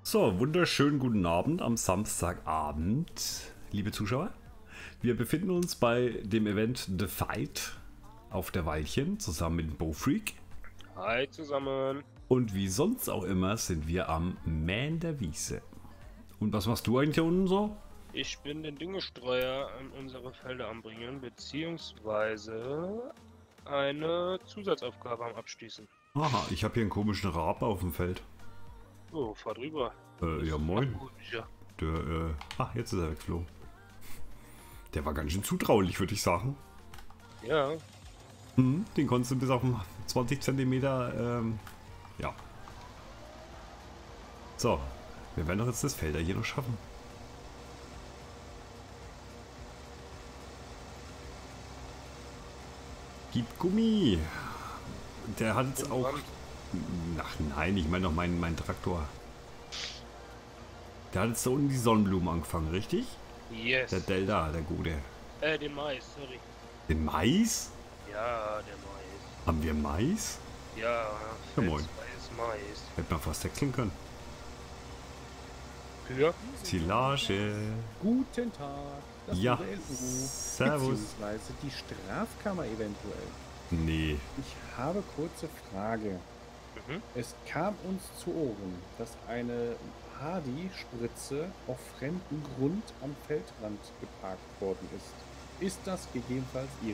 So, wunderschönen guten Abend am Samstagabend, liebe Zuschauer. Wir befinden uns bei dem Event The Fight auf der Weilchen zusammen mit Bowfreak. Hi zusammen. Und wie sonst auch immer sind wir am Mähen der Wiese. Und was machst du eigentlich hier unten so? Ich bin den Düngestreuer an unsere Felder am Bringen, beziehungsweise eine Zusatzaufgabe am Abschließen. Aha, ich habe hier einen komischen Raben auf dem Feld. Oh, fahr drüber. Ja moin. Ja. Der, jetzt ist er weggeflogen. Der war ganz schön zutraulich, würde ich sagen. Ja. Den konntest du bis auf 20 Zentimeter, ja. So, wir werden doch jetzt das Felder hier noch schaffen. Gib Gummi. Der hat jetzt auch... Ach nein, ich meine doch meinen Traktor. Der hat jetzt da unten die Sonnenblumen angefangen, richtig? Yes. Der Delta, der gute. Den Mais, sorry. Den Mais? Ja, der Mais. Haben wir Mais? Ja, Ja, moin. Mais. Hätte man fast wechseln können. Für? Silage. Guten Tag, das Ja, LU, servus. beziehungsweise die Strafkammer eventuell. Nee. Ich habe kurze Frage. Mhm. Es kam uns zu Ohren, dass eine Hardy-Spritze auf fremdem Grund am Feldrand geparkt worden ist. Ist das gegebenenfalls Ihre?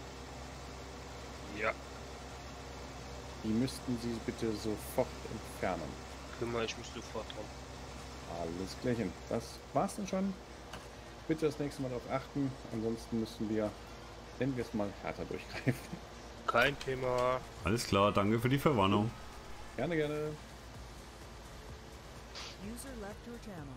Ja, Die müssten Sie bitte sofort entfernen. kümmere ich mich sofort drum. Alles klärchen. Das war's dann schon. Bitte das nächste Mal darauf achten. Ansonsten müssen wir, nennen wir es mal, härter durchgreifen. Kein Thema. Alles klar, danke für die Verwarnung. Gerne, gerne. User left your channel.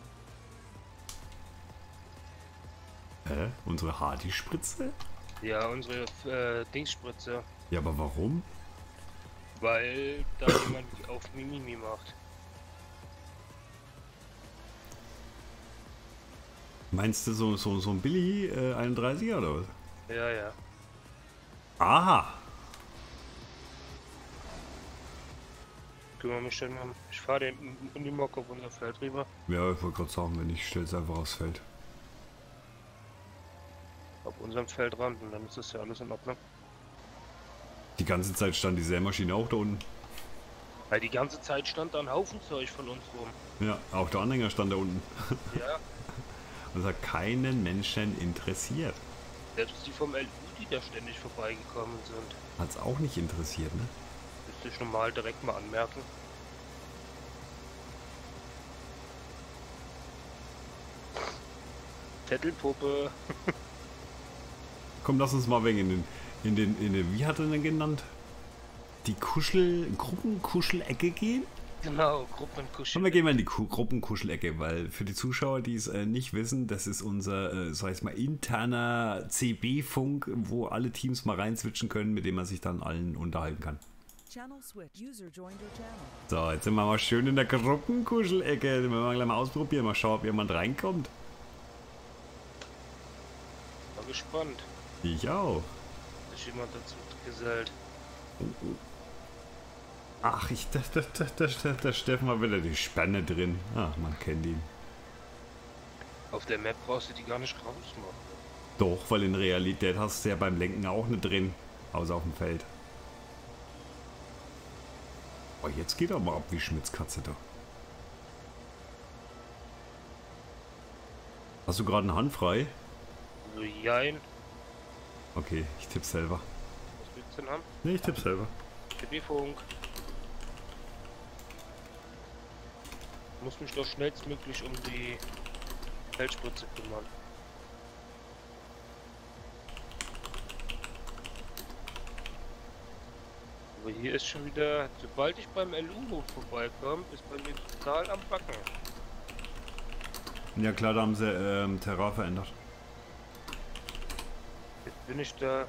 Hä? Unsere Hardy-Spritze? Ja, unsere Dingsspritze. Ja, aber warum? Weil da jemand auf Mimimi macht. Meinst du so ein Billy 31er oder was? Ja, ja. Aha! Kümmere mich dann mal. Ich fahre den Unimog auf unser Feld rüber. Ja, ich wollte gerade sagen, wenn ich stelle es einfach aufs Feld. Auf unserem Feldrand und dann ist das ja alles in Ordnung. Die ganze Zeit stand die Sämaschine auch da unten. Weil die ganze Zeit stand da ein Haufen Zeug von uns rum. Ja, auch der Anhänger stand da unten. Ja, Das hat keinen Menschen interessiert. selbst die vom LU, die da ständig vorbeigekommen sind. Hat es auch nicht interessiert, ne? Müsste ich normal direkt mal anmerken. Zettelpuppe. Komm, lass uns mal wegen in den, wie hat er denn genannt? Die Gruppenkuschelecke gehen? Genau, Gruppenkuschel. Und wir gehen mal in die Gruppenkuschelecke, weil für die Zuschauer, die es nicht wissen, das ist unser, sag ich mal, interner CB-Funk, wo alle Teams mal reinswitchen können, mit dem man sich dann allen unterhalten kann. Channel switch. User joined your channel. So, jetzt sind wir mal schön in der Gruppenkuschelecke. Den werden wir gleich mal ausprobieren, mal schauen, ob jemand reinkommt. Mal gespannt, Ich auch. dass sich jemand dazu gesellt. Ach, da Steffen war wieder die Spanne drin. Ach, man kennt ihn. Auf der Map brauchst du die gar nicht rausmachen. Doch, weil in Realität hast du ja beim Lenken auch nicht drin. Außer auf dem Feld. Oh, jetzt geht er mal ab wie Schmitzkatze da. Hast du gerade eine Hand frei? So, jein. Okay, ich tippe selber. Was willst du denn haben? Ne, ich tippe selber. TB-Funk. Muss mich doch schnellstmöglich um die Feldspritze kümmern. Aber hier ist schon wieder, sobald ich beim LU-Hof vorbeikomme, ist bei mir total am Backen. Ja klar, da haben sie Terrain verändert. Jetzt bin ich da.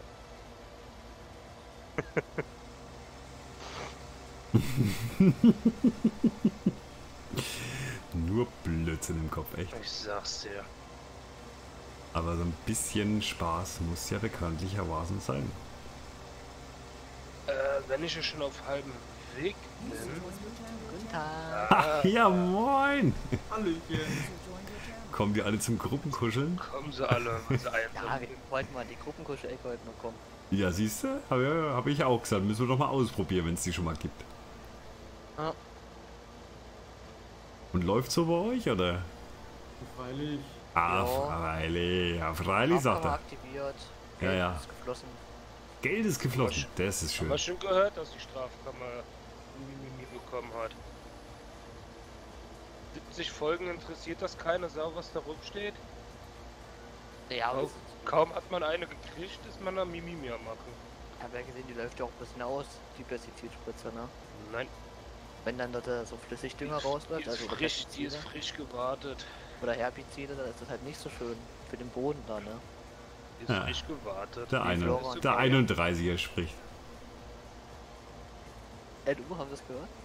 Nur Blödsinn im Kopf, echt. Ich sag's dir. Aber so ein bisschen Spaß muss ja bekanntlichermaßen sein. Wenn ich ja schon auf halbem Weg User bin. joined your channel. Guten Tag. Ach, ja, moin! Hallöchen. User joined your channel. Kommen die alle zum Gruppenkuscheln? Kommen sie alle, weil sie einsam Ja, wir sind. wollten mal in die Gruppenkuschel-Ecke heute noch kommen. Ja, siehst du? Hab ich auch gesagt. Müssen wir doch mal ausprobieren, wenn es die schon mal gibt. Ja. Und läuft so bei euch, oder? Freilich. Ah, Ja. freilich. Ja, freilich, sagt Aufnahme er. aktiviert. Ja, ja. Ist geflossen. Geld ist geflossen. Das ist Haben schön. wir schon gehört, dass die Strafkammer Mimimi bekommen hat. 70 Folgen interessiert das keine Sau, was da rumsteht. Ja, aber Kaum hat man eine gekriegt, ist man am Mimimi am machen. ich habe ja gesehen, die läuft ja auch ein bisschen aus, die Pestizidspritze, ne? Nein, Wenn dann dort so Flüssigdünger die rausläuft, ist also oder frisch, die ist Pestizide frisch gewartet. oder Herbizide, dann ist das halt nicht so schön für den Boden da, ne? Die ist Ja. frisch gewartet. Der, Die eine, Flora und der Fauna. 31er spricht. Du, haben wir es gehört?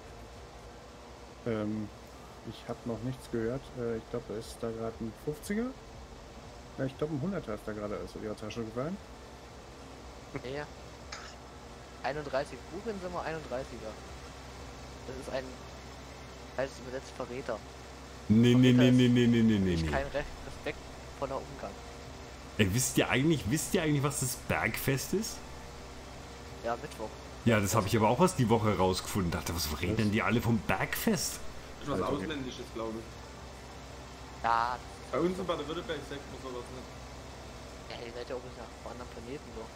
Ich habe noch nichts gehört. Ich glaube, da ist da gerade ein 50er. Ja, ich glaube, ein 100er ist da gerade aus ihrer Tasche gefallen. Ja. 31. Googeln Sie mal 31er. Das ist ein als übersetzt Verräter. Nee, nee, nee, Verräter nee, ist nee, nee, nee, nee, Nicht nee. kein respektvoller Umgang. Ey, wisst ihr eigentlich, was das Bergfest ist? Ja, Mittwoch. Ja, das habe ich aber auch erst die Woche rausgefunden. Dachte, was reden denn die alle vom Bergfest? Das ist was Also, Ausländisches, glaube ich. Ja, Bei uns in Baden-Württemberg sagt man sowas nicht. ja, ihr seid ja auch nicht auf anderen Planeten so.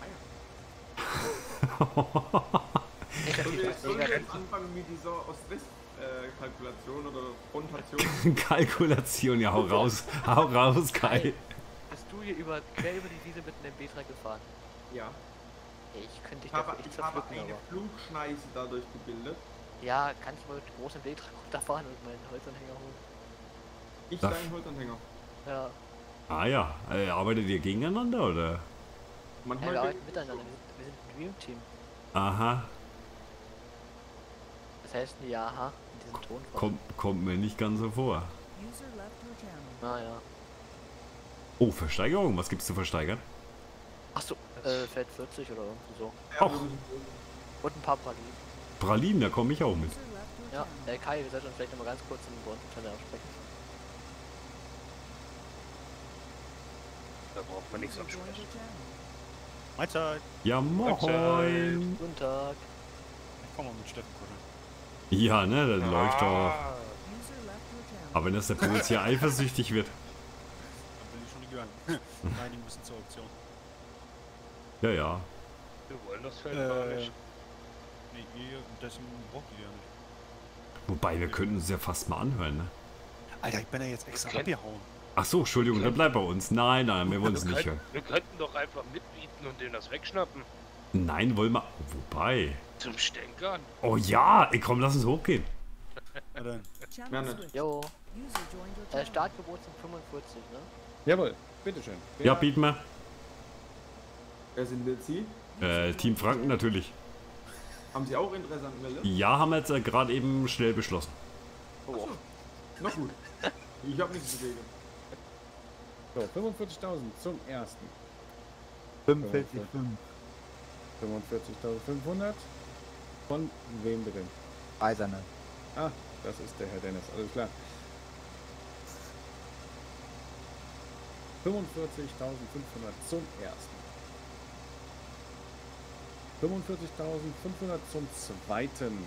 Sollen wir jetzt anfangen mit dieser Ost-West-Kalkulation oder Frontation? Kalkulation, ja, hau raus, Kai. Bist du hier quer über die Wiese mit einem Betra gefahren? Ja. Ja, ich könnte dich Ich habe, dafür echt ich habe zerpflücken, eine aber... Flugschneise dadurch gebildet. Ja, kann ich mal mit dem großen Betra runterfahren und meinen Holzanhänger holen? Ich Ach. dein Holzanhänger. Ja, Ah ja, arbeitet ihr gegeneinander, oder? ja Manchmal wir geht- arbeiten miteinander, wir sind ein Dream-Team. Aha, Das heißt ein Ja, in diesem Tonfall. kommt mir nicht ganz so vor. User left your channel. Naja. Oh, Versteigerung, was gibt's zu versteigern? Achso, Feld 40 oder irgendwie so. Ja, Och. Und ein paar Pralinen. Pralinen, da komme ich auch mit. User left your Ja, channel. Kai, wir sollten uns vielleicht noch mal ganz kurz in Born-Teller absprechen. Da braucht man nichts User joined absprechen. your channel. Mahlzeit. Ja, moin. Guten Tag. Ich komme mal mit Steffen kuscheln. Ja, ne, das läuft doch. User left your channel. Aber wenn das der Puls hier eifersüchtig wird. Dann will ich schon nicht hören. Nein, die müssen zur Auktion. Ja, ja. Wir wollen das Feld gar nicht. Nee, ihr, dessen braucht ihr ja nicht. Wobei, wir könnten uns ja fast mal anhören, ne? Alter, ich bin ja jetzt extra Okay. abgehauen. Ach so, Entschuldigung, dann bleib bei uns. Nein, nein, wir wollen es nicht hören. Wir könnten doch einfach mitbieten und denen das wegschnappen. Nein, wollen wir. Wobei. Zum Stänkern. Oh ja, ey, komm, lass uns hochgehen. Na dann. Channel Ja, nicht. switched. Jo, User joined your channel. Startgebot sind 45, ne? Jawohl, bitteschön. Ja, bieten wir. Wer sind jetzt Sie? Team Franken natürlich. Haben Sie auch Interesse an Melle? Ja, haben wir jetzt gerade eben schnell beschlossen. Oh, Na gut. Ich habe nichts dagegen. So, 45.000 zum ersten. 45,5. 45.500. Von wem bitte? Eiserne. Ah, das ist der Herr Dennis, alles klar. 45.500 zum ersten. 45.500 zum zweiten.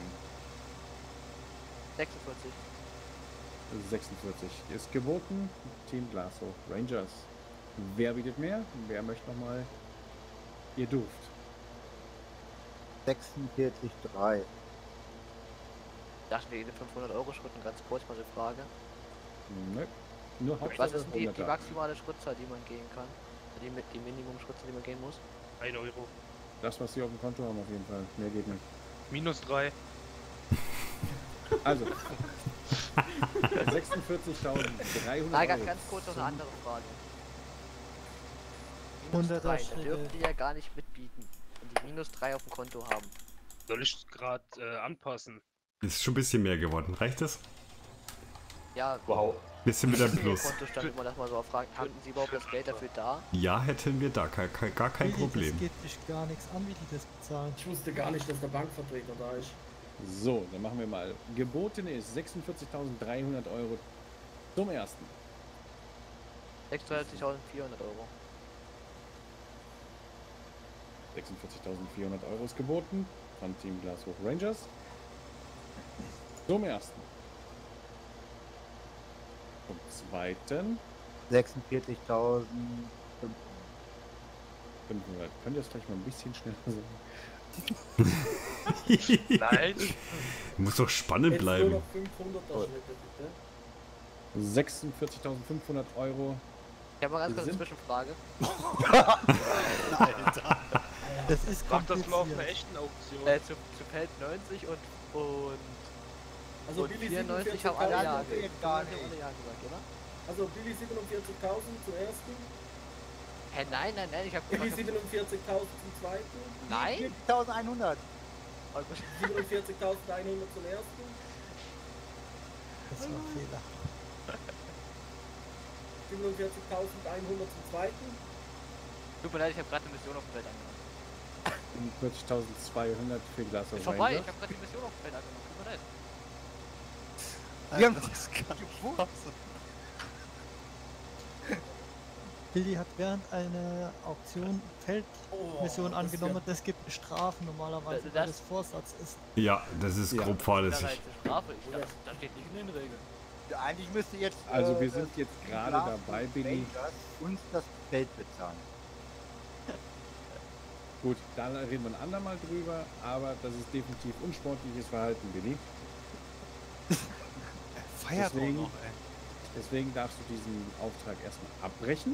46. 46 ist geboten. Team Glasso Rangers. Wer mehr? Wer möchte nochmal? Ihr dürft. 46,3. Dachten wir jede 500-Euro-Schritt, ganz kurz mal eine Frage. Nö. Nur Was Hauptsache ist denn die 100er. maximale Schrittzahl, die man gehen kann? Die Minimum-Schrittzahl, die man gehen muss? 1 Euro. Das, was sie auf dem Konto haben, auf jeden Fall. Mehr geht nicht. Minus 3. Also. 46.300 Ah, Euro. ganz kurz noch eine andere Frage. 100er Da Schritte. dürft ihr ja gar nicht mitbieten, wenn die minus 3 auf dem Konto haben. Soll ich gerade anpassen? Ist schon ein bisschen mehr geworden. Reicht das? Ja, Bisschen mit einem Ihr Plus. Kontostand, wenn man das mal so fragt, hatten sie überhaupt das Geld dafür da? Ja, hätten wir da gar kein Problem. Das geht mich gar nichts an, wie die das bezahlen. Ich wusste gar nicht, dass der Bankvertreter da ist. So, dann machen wir mal. Geboten ist 46.300 Euro zum ersten. 36.400 Euro. 46.400 Euro ist geboten von Team Glashof Rangers. Zum ersten. Zum zweiten 46.500. 500. Könnt ihr das vielleicht mal ein bisschen schneller sagen? Nein. Muss doch spannend Jetzt nur bleiben. noch 500er Schnitte, bitte. 46.500 Euro. Ich habe mal ganz kurz eine sind- Zwischenfrage. Das ist Mach das mal auf kompliziert. einer echten Auktion. Zu Feld 90 und Also und Billy 94 haben alle 47.000. Ja geht gesagt. gar Alle nicht. Ja gesagt, oder? Also Billy 47.000 zum ersten. Hä, nein, ich habe Billy 47.000 zum zweiten. Nein? 4.100. Oh, gut. 47.100 zum ersten. Das war ein Fehler. 47.100 zum zweiten. Tut mir leid, ich habe gerade eine Mission auf dem Feld angenommen. 40.200 für Glashof Ist vorbei, ich Rangers. habe gerade die Mission auf dem Feld angenommen. Tut mir leid. Wir haben Das kann nicht wahr sein. Billy hat während einer Auktion Feldmission angenommen. Das gibt eine Strafe normalerweise, weil das Vorsatz ist. Ja, das ist Ja. grob Das fahrlässig. ist eine Strafe. Das steht nicht in den Regeln. Eigentlich müsste jetzt. Also wir sind jetzt gerade Glashof dabei, Billy. Rangers uns das Feld bezahlen. Gut, da reden wir ein andermal drüber, aber das ist definitiv unsportliches Verhalten, Billy. Feiert auch Deswegen- noch, ey. Deswegen darfst du diesen Auftrag erstmal abbrechen.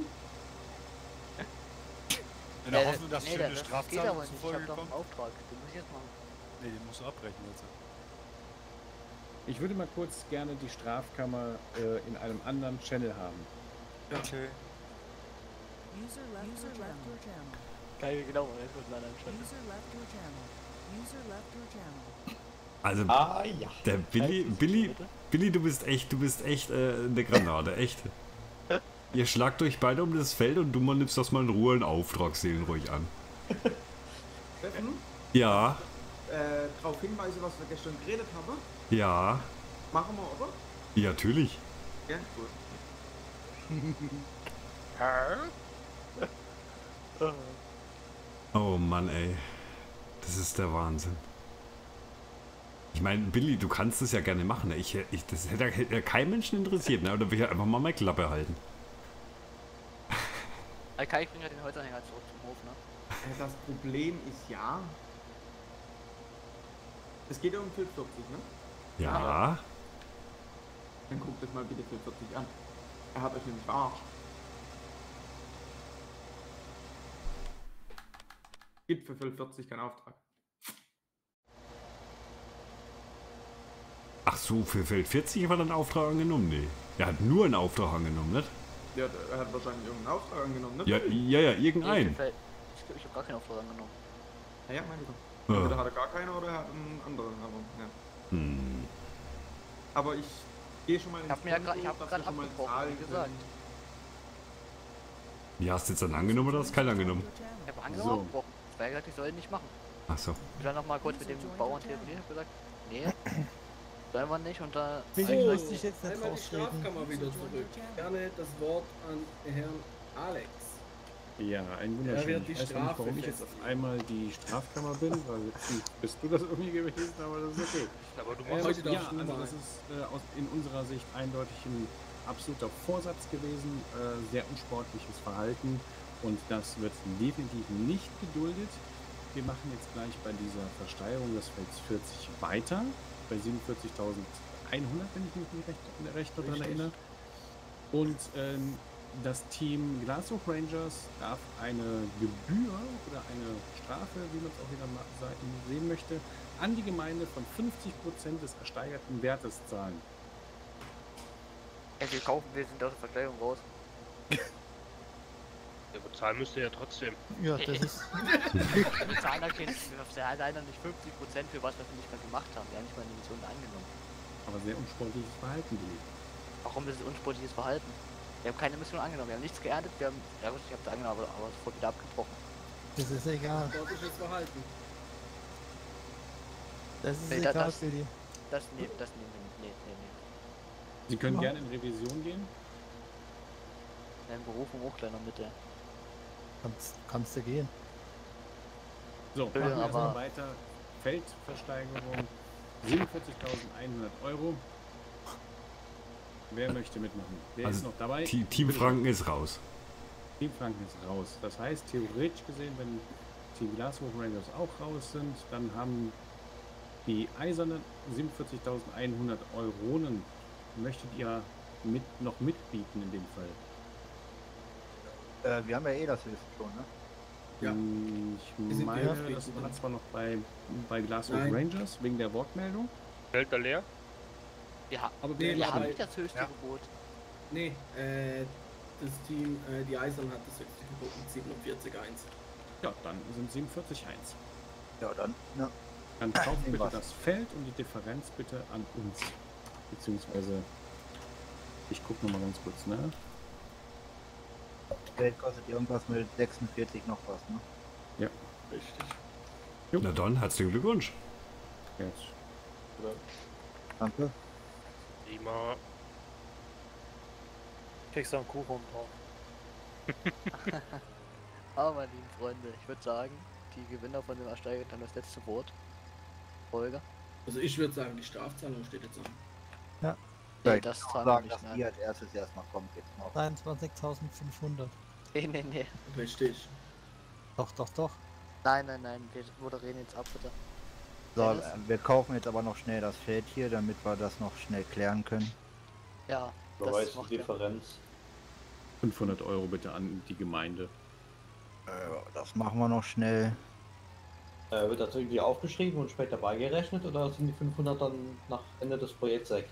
In der Hoffnung, dass schöne geht aber Strafzahlungen nicht. Ich zufolge habe doch kommen. einen Auftrag. Den muss ich jetzt machen. Nee, den musst du abbrechen jetzt. Ich würde mal kurz gerne die Strafkammer in einem anderen Channel haben. Okay. User left your channel. Geil, genau, jetzt muss man anschauen. User left your channel. User left your channel. Also, Ja. der Billy, du bist echt eine Granate, echt. Ihr schlagt euch beide um das Feld und du mal nimmst das mal in Ruhe in Auftrag, sehen ruhig an. Steffen, Ja, darauf hinweise, was wir gestern geredet haben. ja, Machen wir, oder? ja, natürlich. Ja, gut. Oh Mann, ey. Das ist der Wahnsinn. Ich meine, Billy, du kannst es ja gerne machen. Ne? Das hätte ja kein Menschen interessiert, ne? Oder will ich einfach mal meine Klappe halten. Kai, ich bringe ja den Holzanhänger zurück zum Hof, ne? Das Problem ist ja. Es geht ja um 45, ne? Ja. Dann guckt euch mal bitte 45 an. Er hat euch nämlich verarscht. Gibt für 45 keinen Auftrag. Ach so, für Feld 40 war dann Auftrag angenommen? Nee. Er hat nur einen Auftrag angenommen, nicht? Ja, er hat wahrscheinlich irgendeinen Auftrag angenommen, ne? Ja, irgendeinen. Ich habe gar keinen Auftrag angenommen. Ja, meine ich doch. Ja. Entweder hat er gar keine oder er hat einen anderen, aber ja. Hm. Aber ich gehe schon mal ins hab mir ja Konto, grad- ich hab dass grad wir schon mal abgebrochen, zahlen wie gesagt. können. Wie hast du jetzt dann angenommen oder hast du keinen angenommen? Ich habe angenommen, So. abgebrochen. Ich habe gesagt, ich soll ihn nicht machen. Ach so. Ich dann noch mal kurz mit dem Bauern telefoniert und gesagt, nee, sollen wir nicht. Und da Billy lässt sich jetzt nicht Einmal die rausreden. Strafkammer wieder zurück. Gerne das Wort an Herrn Alex. Ja, ein Er wunderschön. wird die Ich weiß noch nicht, Strafe warum ich jetzt auf festlegen. einmal die Strafkammer bin, weil jetzt bist du das irgendwie gewesen, aber das ist okay. Aber du Ja, machst heute Ja, darfst du also mal. das ist in unserer Sicht eindeutig ein absoluter Vorsatz gewesen, sehr unsportliches Verhalten und das wird definitiv nicht geduldet. Wir machen jetzt gleich bei dieser Versteigerung des Felds 40 weiter, bei 47.100, wenn ich mich nicht recht daran Richtig. erinnere. Und das Team Glashof Rangers darf eine Gebühr oder eine Strafe, wie man es auch wieder sehen möchte, an die Gemeinde von 50% des ersteigerten Wertes zahlen. wir kaufen, wir sind aus der Versteigerung raus. Ja, bezahlen müsst ihr ja trotzdem. Ja, das ist. Wir zahlen da leider nicht 50% für was wir nicht mehr gemacht haben. Wir haben nicht mal eine Mission angenommen. Aber sehr unsportliches Verhalten gelegt. Warum ist es unsportliches Verhalten? Wir haben keine Mission angenommen, wir haben nichts geerntet, wir haben, ja gut, ich habe es angenommen, aber sofort wieder abgebrochen. Das ist egal. Sportliches Verhalten. Das ist Nee, egal, das- Billy. Das nehmen wir. Nee. Sie können Ja. gerne in Revision gehen. Nein, Berufung auch kleiner Mitte. Kannst du gehen. So, machen wir aber- erstmal weiter. Feldversteigerung 47.100 Euro. Wer möchte mitmachen? Wer Also ist noch dabei? Team Bitte Franken ist raus. Team Franken ist raus. Das heißt, theoretisch gesehen, wenn Team Glashof Rangers auch raus sind, dann haben die eisernen 47.100 Euronen. Möchtet ihr noch mitbieten in dem Fall? Wir haben ja eh das Höchste schon, ne? Ja. Ich Wir sind meine, die das Höchsten. war zwar noch bei Glashof Nein. Rangers wegen der Wortmeldung. Fällt da leer? Aber Nee, Wir wir haben aber- nicht das höchste Ja. Gebot. Nee, das Team, die Eisern hat das höchste Gebot mit 47,1. ja, dann sind 47,1. Ja, dann. Ja. Dann kauft Nehmen bitte wir's. das Feld und die Differenz bitte an uns. Beziehungsweise, ich gucke nochmal ganz kurz, ne? Geld kostet irgendwas mit 46 noch was, ne? Richtig. Na dann, herzlichen Glückwunsch. Jetzt. Danke. Prima. Kriegst du einen Kuchen drauf. Aber meine lieben Freunde, ich würde sagen, die Gewinner von dem ersteigern dann das letzte Wort. Folge. Also ich würde sagen, die Strafzahlung steht jetzt an. Nee, Vielleicht das kann zahlen man wir sagen, nicht, dass nein. die als erstes erstmal kommt jetzt noch. 23.500. Nee. Richtig. Doch. Nein, wir moderieren jetzt ab, bitte. So, Dennis? wir kaufen jetzt aber noch schnell das Feld hier, damit wir das noch schnell klären können. Ja, Wer das weiß macht die ja. Differenz. 500 Euro bitte an die Gemeinde. Das machen wir noch schnell. Wird das irgendwie aufgeschrieben und später beigerechnet oder sind die 500 dann nach Ende des Projekts weg?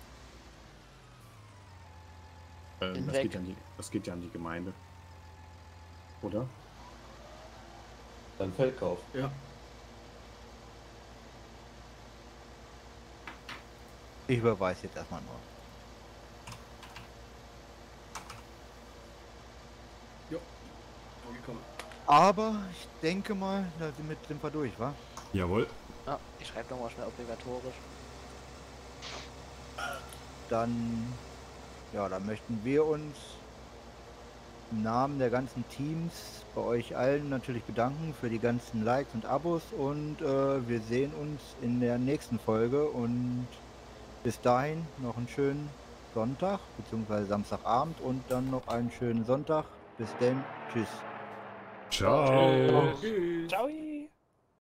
Bin Das, weg. das geht ja an die Gemeinde. Oder? Dann Feldkauf. Ja. Ich überweise jetzt erstmal nur. Vorgekommen. Aber ich denke mal, damit sind wir durch, wa? Jawohl. Ja, ich schreibe nochmal schnell obligatorisch. Dann, ja, dann möchten wir uns im Namen der ganzen Teams bei euch allen natürlich bedanken für die ganzen Likes und Abos und wir sehen uns in der nächsten Folge und bis dahin noch einen schönen Sonntag bzw. Samstagabend und dann noch einen schönen Sonntag. Bis denn, tschüss. Ciao. Tschüss. Ciao!